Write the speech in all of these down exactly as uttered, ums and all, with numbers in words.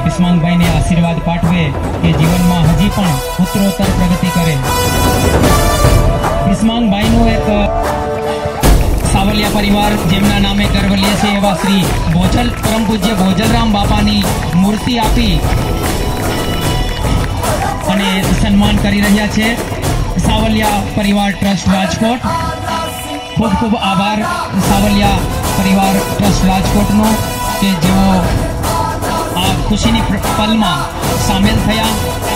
બિસ્માંગભાઈ ને આશીર્વાદ પાઠવે કે જીવનમાં હજી પણ ઉત્તરોત્તર પ્રગતિ કરે। બિસ્માંગભાઈ નું એક સાવલિયા પરિવાર જેમના નામે ગર્વ લે છે એવા શ્રી બોજલ પરમ પૂજ્ય બોજલરામ બાપાની મૂર્તિ આપી અને સન્માન કરી રહ્યા છે સાવલિયા પરિવાર ટ્રસ્ટ રાજકોટ। ખૂબ ખૂબ આભાર સાવલિયા પરિવાર ટ્રસ્ટ રાજકોટનો કે જેઓ આ ખુશીની પલમાં સામેલ થયા।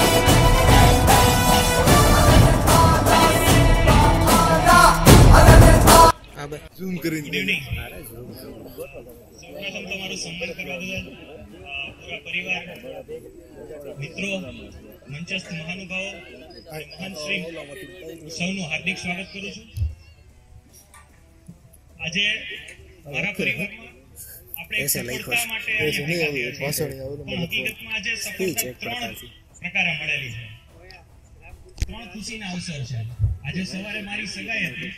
ઝૂમ કરીને ગુડ ઇવનિંગ સૌપ્રથમ તમારું સન્માન કરવા બદલ પૂરા પરિવાર મિત્રો મંચસ્થ મહાનુભાવો મહાન શ્રી સૌનું હાર્દિક સ્વાગત કરું છું। આજે મારા પરિવારમાં આપણે સફળતા માટે પણ હકીકતમાં આજે સફળતા ત્રણ પ્રકારે મળેલી છે, ત્રણ ખુશીના અવસર છે। આજે સવારે મારી સગાઈ હતી,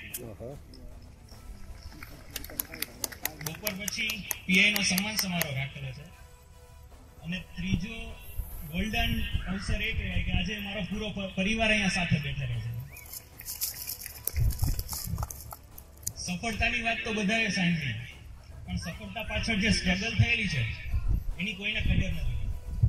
બપોર પછી પીઆઈ નો સન્માન સમારોહ રાખેલો છે અને ત્રીજો ગોલ્ડન અવસર એ કહેવાય કે આજે મારો પૂરો પરિવાર અહીંયા સાથે બેઠેલો છે। સફળતાની વાત તો બધાએ સાંભળી, પણ સફળતા પાછળ જે સ્ટ્રગલ થયેલી છે એની કોઈને ખબર નથી।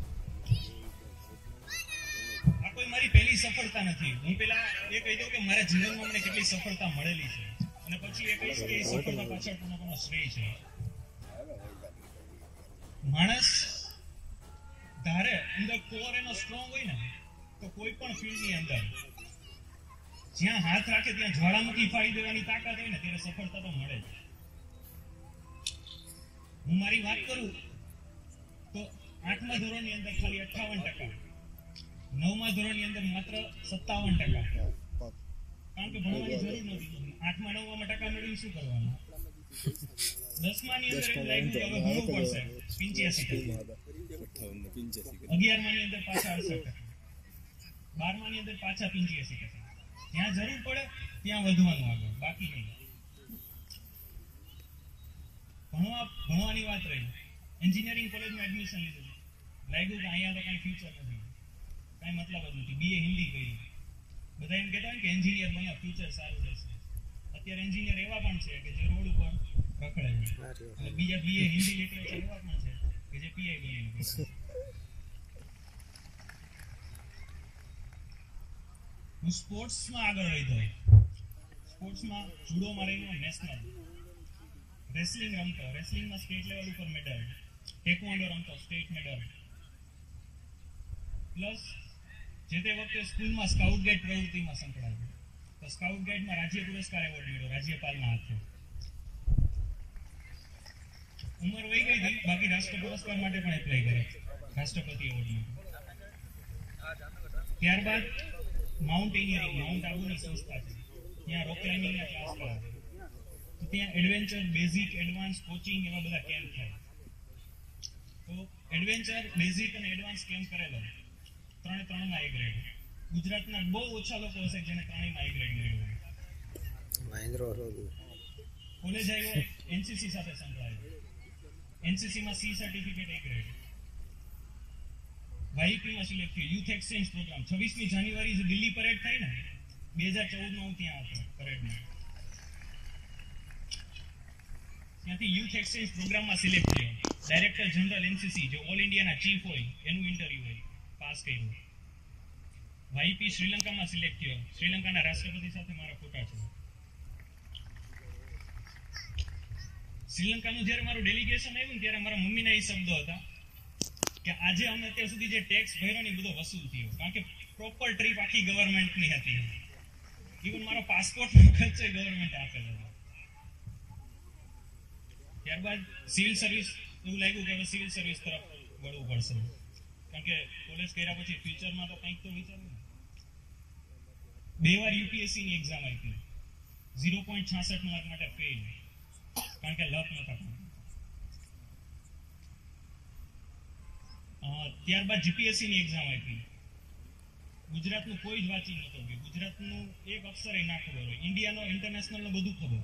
આ કોઈ મારી પહેલી સફળતા નથી। હું પેલા એ કહી દઉં કે મારા જીવનમાં મને કેટલી સફળતા મળેલી છે અને પછી એ કહીશ કે સફળતા પાછળ કોનો કોનો શ્રેય છે। માણસ ધારે અંદર કોર એનો સ્ટ્રોંગ હોય ને તો કોઈ પણ ફિલ્ડની અંદર જ્યાં હાથ રાખે ત્યાં જ્વાળામુખી ફાડી દેવાની તાકાત હોય ને ત્યારે સફળતા તો મળે જ। હું મારી વાત કરું તો આઠમા ધોરણની અંદર ખાલી અઠ્ઠાવન ટકા, નવમા ધોરણની અંદર માત્ર સત્તાવન ટકા, કારણ કે ભણવાની જરૂર નથી। આઠમા નવમાં ટકા મેળવી શું કરવાનું? દસમાની અંદર એમ લાગ્યું કે હવે ભણવું પડશે, પંચ્યાસી ટકા, અગિયારમાની અંદર પાછા અડસઠ ટકા, બારમાની અંદર પાછા પંચ્યાસી ટકા। જ્યાં જરૂર પડે ત્યાં વધવાનું આગળ, બાકી નહીં। ભણવા ભણવાની વાત રહી, એન્જિનિયરિંગ કોલેજમાં એડમિશન લીધું, લાગ્યું કે અહીંયા તો કઈ ફ્યુચર નથી, કઈ મતલબ જ નથી। બીએ હિન્દી કરી, બધા એમ કહેતા હોય કે એન્જિનિયર બન્યા ફ્યુચર સારું રહેશે। અત્યારે એન્જિનિયર એવા પણ છે કે જે રોડ ઉપર રખડે છે, અને બીજા બીએ હિન્દી લિટરેચર એવા પણ છે કે જે પીઆઈ બની છે। હું સ્પોર્ટ્સમાં આગળ રહ્યો, સ્પોર્ટ્સમાં જુડોમાં રહ્યો, નેશનલ રેસલિંગ રમતો, રેસલિંગમાં સ્ટેટ લેવલ ઉપર મેડલ, ટેકવોન્ડો રમતો, સ્ટેટ મેડલ, પ્લસ જે તે વખતે સ્કૂલમાં સ્કાઉટ ગાઈડ પ્રવૃત્તિમાં સંકળાયો તો સ્કાઉટ ગાઈડમાં રાજ્ય પુરસ્કાર એવોર્ડ મળ્યો રાજ્યપાલના હાથે। ઉંમર વહી ગઈ હતી, બાકી રાષ્ટ્ર પુરસ્કાર માટે પણ એપ્લાય કર્યો, રાષ્ટ્રપતિ એવોર્ડ મળ્યો। ત્યારબાદ માઉન્ટેનિયરિંગ, માઉન્ટ આબુની સંસ્થા છે, ત્યાં રોક ક્લાઇમ્બિંગના ક્લાસ કરાવે, તો ત્યાં એડવેન્ચર, બેઝિક, એડવાન્સ કોચિંગ એવા બધા કેમ્પ થાય। તો એડવેન્ચર, બેઝિક અને એડવાન્સ કેમ્પ કરેલો, ત્રણે ત્રણમાં એ ગ્રેડ। ગુજરાતના બહુ ઓછા લોકો હશે જેને ત્રણેયમાં એ ગ્રેડ મળ્યો હોય। કોલેજ આવ્યો, એનસીસી સાથે સંકળાયો, એનસીસીમાં સી સર્ટિફિકેટ એ ગ્રેડ, વાયપીમાં સિલેક્ટ થયો, યુથ એક્સચેન્જ પ્રોગ્રામ, છવ્વીસમી જાન્યુઆરી જે દિલ્હી પરેડ થઈ ને બે હજાર ચૌદમાં હું ત્યાં હતો પરેડમાં, ત્યાંથી યુથ એક્સચેન્જ પ્રોગ્રામમાં સિલેક્ટ થયો। ડાયરેક્ટર જનરલ એનસીસી જે ઓલ ઇન્ડિયાના ચીફ હોય એનું ઇન્ટરવ્યુ હોય, પાસ કર્યું। વાયપી શ્રીલંકામાં સિલેક્ટ થયો, શ્રીલંકાના રાષ્ટ્રપતિ સાથે મારા ફોટા છે। શ્રીલંકાનું જ્યારે મારું ડેલિગેશન આવ્યું ને ત્યારે મારા મમ્મીના એ શબ્દો હતા કે આજે અમે અત્યાર સુધી જે ટેક્સ ભર્યો ને એ બધો વસૂલ થયો, કારણ કે પ્રોપર ટ્રીપ આખી ગવર્મેન્ટની હતી, ઇવન મારો પાસપોર્ટનો ખર્ચો ગવર્મેન્ટ આપેલો હતો। ત્યારબાદ સિવિલ સર્વિસ, એવું લાગ્યું કે હવે સિવિલ સર્વિસ તરફ વળવું પડશે, કારણ કે કોલેજ કર્યા પછી ફ્યુચરમાં તો કંઈક તો વિચારવું ને। બે વાર યુપીએસસી ની એક્ઝામ આપી, ઝીરો પોઈન્ટ છાસઠ માર્ક માટે ફેલ, કારણ કે લક નતા। ત્યારબાદ જીપીએસસી ની એક્ઝામ આપી, ગુજરાતનું કોઈ જ વાંચી નતો ગયું, ગુજરાતનું એક અક્ષર એ ના ખબર હોય, ઇન્ડિયાનો ઇન્ટરનેશનલનો બધું ખબર,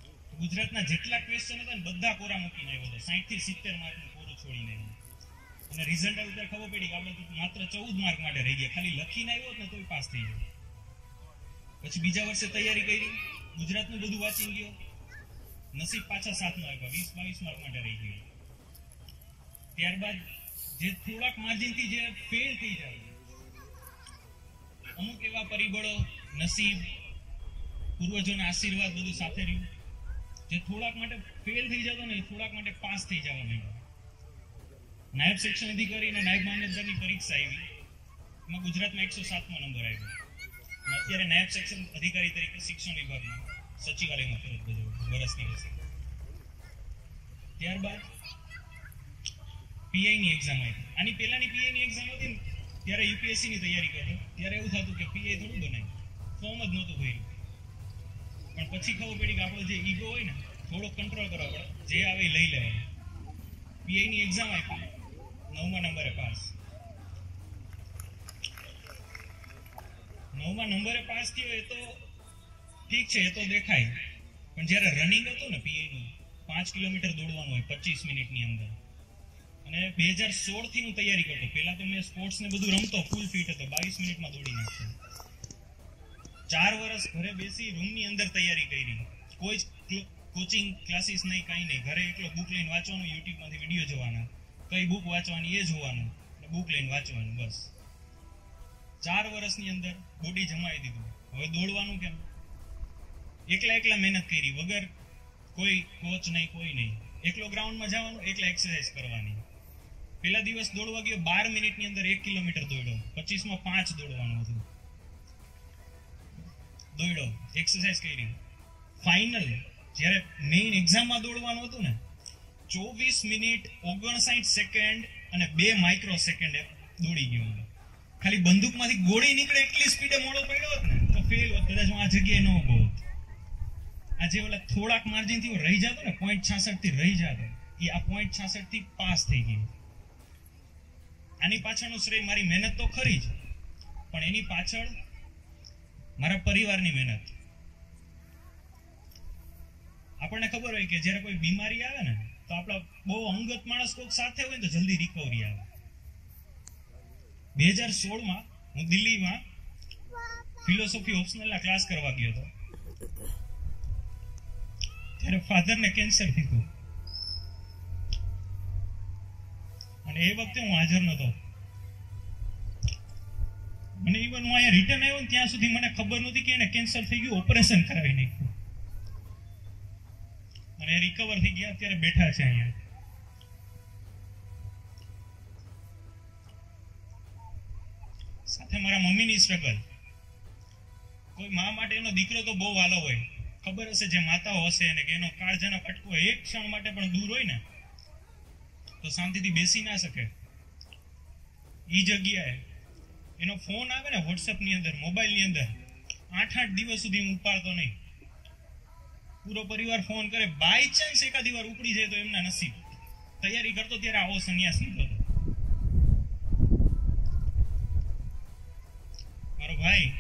ગુજરાતના જેટલા ક્વેશ્ચન હતા ને બધા કોરા મૂકીને આવ્યો હતો, સાઠ થી સિત્તેર માર્કનું કોરું છોડીને। અને રિઝલ્ટ આવ્યું ત્યારે ખબર પડી કે આપણે માત્ર ચૌદ માર્ક માટે રહી ગયા. ખાલી લખીને આવ્યો ને તોય પાસ થઈ ગયો. પછી બીજા વર્ષે તૈયારી કરી, ગુજરાતનું બધું વાંચી ગયો, નસીબ પાછા સાતમાં આવ્યા, વીસ બાવીસ માર્ક માટે રહી ગયો. ત્યારબાદ જે થોડાક માર્જિનથી જે ફેલ થઈ જાય, અમુક એવા પરિબળો, નસીબ, પૂર્વજોના આશીર્વાદ બધું સાથે રહ્યું, જે થોડાક માટે ફેલ થઈ જતો ને એ થોડાક માટે પાસ થઈ જવા માંડ્યો. નાયબ સેક્શન અધિકારી અને નાયબ મામલતદારની પરીક્ષા આવી, એમાં ગુજરાતમાં એકસો સાતમો નંબર આવ્યો. અત્યારે નાયબ સેક્શન અધિકારી તરીકે શિક્ષણ વિભાગમાં સચિવાલયમાં ફરજ બજાવું વર્ષ દિવસે. ત્યારબાદ પીઆઈ ની એક્ઝામ આવી. આની પહેલાની પીઆઈ ની એક્ઝામ હતી ને ત્યારે યુપીએસસી ની તૈયારી કરતો, ત્યારે એવું થતું કે પીઆઈ થોડું બનાવ્યું, ફોર્મ જ નહોતું ભર્યું. પણ પછી ખબર પડી કે આપણો જે ઈગો હોય ને થોડો કંટ્રોલ કરવો પડે, જે આવે એ લઈ લેવાનું. પીઆઈ ની એક્ઝામ આપી, નવમા નંબરે પાસ. નવમા નંબરે પાસ થયો એ તો ઠીક છે, એ તો દેખાય. પણ જ્યારે રનિંગ હતું ને પીઆઈ નું, પાંચ કિલોમીટર દોડવાનું હોય પચીસ મિનિટની અંદર, અને બે હજાર સોળ થી હું તૈયારી કરતો. પહેલા તો મેં સ્પોર્ટ્સ ને બધું રમતો, ફૂલ ફિટ હતો, બાવીસ મિનિટમાં દોડી નાખતો. ચાર વર્ષ ઘરે બેસી રૂમની અંદર તૈયારી કરી, કોઈ જ કોચિંગ ક્લાસીસ નહીં, કાંઈ નહીં. ઘરે એકલો બુક લઈને વાંચવાનું, યુટ્યુબમાંથી વિડીયો જોવાના, કઈ બુક વાંચવાની એ જોવાનું, બુક લઈને વાંચવાનું, બસ. ચાર વર્ષની અંદર બોડી જમાવી દીધું. હવે દોડવાનું કેમ? એકલા એકલા મહેનત કરી, વગર કોઈ કોચ નહીં, કોઈ નહીં. એકલો ગ્રાઉન્ડમાં જવાનું, એકલા એક્સરસાઇઝ કરવાની. પહેલા દિવસ દોડવા ગયો, બાર મિનિટની અંદર એક કિલોમીટર દોડ્યો, પચીસમાં પાંચ દોડવાનું હતું. દોડ્યો, એક્સરસાઇઝ કરી. ફાઇનલ જ્યારે મેઇન એક્ઝામમાં દોડવાનું હતું ને, ચોવીસ મિનિટ ઓગણસાઠ સેકન્ડ અને બે માઇક્રો સેકન્ડ દોડી ગયો. ખાલી બંદૂકમાંથી ગોળી નીકળે એટલી સ્પીડે મોડો પડ્યો હોત ને તો ફેલ હોત, કદાચ હું આ જગ્યાએ ન ઉભો હોત. આજે ઓલા થોડાક માર્જિનથી હું રહી જતો ને, પોઈન્ટ છાસઠ થી રહી જતો, એ આ પોઈન્ટ છાસઠ થી પાસ થઈ ગઈ. આની પાછળનું શ્રેય મારી મહેનત તો ખરી જ, પણ એની પાછળ મારા પરિવારની મહેનત. આપણને ખબર હોય કે જ્યારે કોઈ બીમારી આવે ને તો આપણા બહુ અંગત માણસ કોઈક સાથે હોય ને તો જલ્દી રિકવરી આવે. બે હજાર સોળમાં હું દિલ્હીમાં ફિલોસોફી ઓપ્શનલના ક્લાસ કરવા ગયો હતો, ત્યારે ફાધરને કેન્સર થયું અને એ વખતે હું હાજર નહોતો. મને ઇવન હું અહીંયા રિટર્ન આવ્યો ને ત્યાં સુધી મને ખબર નહોતી કે એને કેન્સર થઈ ગયું, ઓપરેશન કરાવી નાખ્યું અને રિકવર થઈ ગયા, અત્યારે બેઠા છે અહીંયા. સાથે મારા મમ્મીની સ્ટ્રગલ. કોઈ મા માટે એનો દીકરો તો બહુ વાલો હોય, ખબર હશે જે માતાઓ હશે ને કે એનો કાળજાનો કટકો એક ક્ષણ માટે પણ દૂર હોય ને તો શાંતિથી બેસી ના શકે. એ જગ્યાએ એનો ફોન આવે ને વોટ્સએપ ની અંદર, મોબાઈલ ની અંદર, આઠ આઠ દિવસ સુધી હું ઉપાડતો નહીં. પૂરો પરિવાર ફોન કરે, બાય ચાન્સ એકાદી વાર ઉપડી જાય તો એમના નસીબ. તૈયારી કરતો ત્યારે આવો સંન્યાસ લીધો હતો મારો ભાઈ.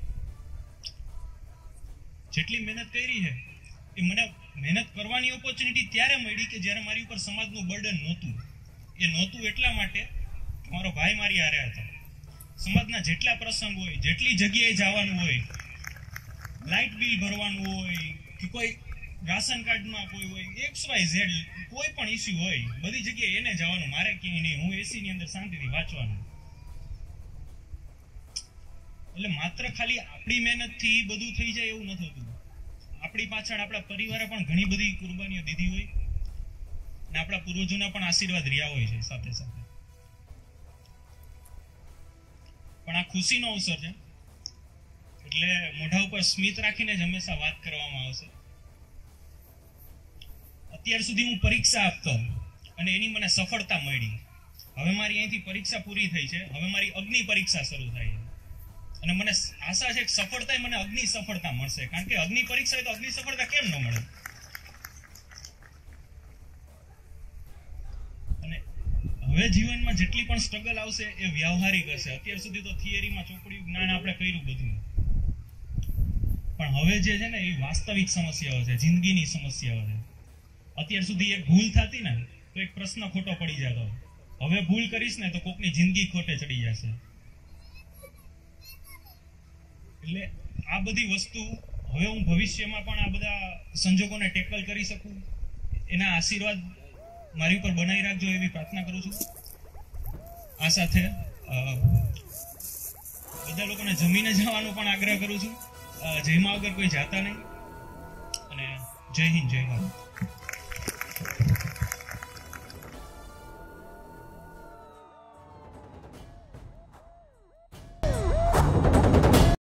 જેટલી મહેનત કરી છે એ મને મહેનત કરવાની ઓપોર્ચ્યુનિટી ત્યારે મળી કે જ્યારે મારી ઉપર સમાજનું બર્ડન નહોતું. એ નહોતું એટલા માટે મારો ભાઈ મારી હારે હતો. સમાજના જેટલા પ્રસંગ હોય, જેટલી જગ્યાએ જવાનું હોય, લાઇટ બિલ ભરવાનું હોય કે કોઈ રાશન કાર્ડમાં કોઈ હોય, એક્સ વાય ઝેડ કોઈ પણ ઇસ્યુ હોય, બધી જગ્યાએ એને જવાનું, મારે ક્યાંય નહીં. હું એસી ની અંદર શાંતિથી વાંચવાનું. એટલે માત્ર ખાલી આપણી મહેનતથી બધું થઈ જાય એવું નથી હોતું. આપણી પાછળ આપણા પરિવારે પણ ઘણી બધી કુરબાનીઓ દીધી હોય અને આપણા પૂર્વજોના પણ આશીર્વાદ રહ્યા હોય છે સાથે સાથે. પણ આ ખુશીનો અવસર છે એટલે મોઢા ઉપર સ્મિત રાખીને જ હંમેશા વાત કરવામાં આવશે. અત્યાર સુધી હું પરીક્ષા આપતો અને એની મને સફળતા મળી. હવે મારી અહીંથી પરીક્ષા પૂરી થઈ છે, હવે મારી અગ્નિ પરીક્ષા શરૂ થાય છે અને મને આશા છે કે સફળતા મને અગ્નિ સફળતા મળશે. કારણ કે અગ્નિ પરીક્ષા હોય તો અગ્નિ સફળતા કેમ ન મળે? અને હવે જીવનમાં જેટલી પણ સ્ટ્રગલ આવશે એ વ્યવહારિક હશે. અત્યાર સુધી તો થિયરીમાં ચોપડીયું જ્ઞાન આપણે કર્યું બધું, પણ હવે જે છે ને એ વાસ્તવિક સમસ્યાઓ છે, જિંદગીની સમસ્યાઓ છે. અત્યાર સુધી એક ભૂલ થતી ને તો એક પ્રશ્ન ખોટો પડી જતો, હવે ભૂલ કરીશ ને તો કોકની જિંદગી ખોટે ચડી જશે. એટલે આ બધી વસ્તુ હવે હું ભવિષ્યમાં પણ આ બધા સંજોગોને ટેકલ કરી શકું, એના આશીર્વાદ મારી ઉપર બનાવી રાખજો એવી પ્રાર્થના કરું છું. આ સાથે બધા લોકોને જમીને જવાનો પણ આગ્રહ કરું છું. જયમાં વગર કોઈ જાતા નહીં. અને જય હિન્દ, જય ભારત.